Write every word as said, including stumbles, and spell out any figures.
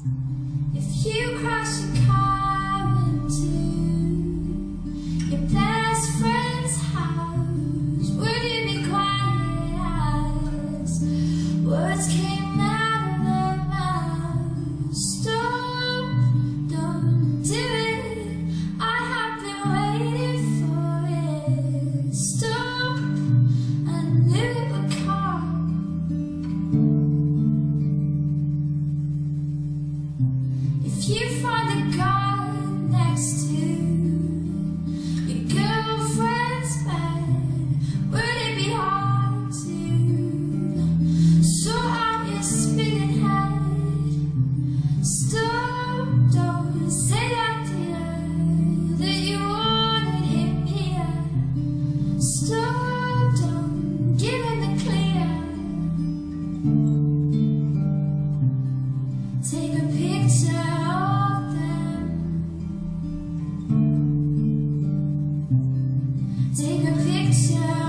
If you crash your car into your best friend's house, would you be quiet as words came out of their mouths? Stop, don't do it, I have been waiting for it. Stop, I knew it would come. If you find a gun next to your girlfriend's bed, would it be hard to sort out your spinning head? Stop, don't say that dear, that you wanted him here. Stop, don't give him the clear. Take a picture of them. Take a picture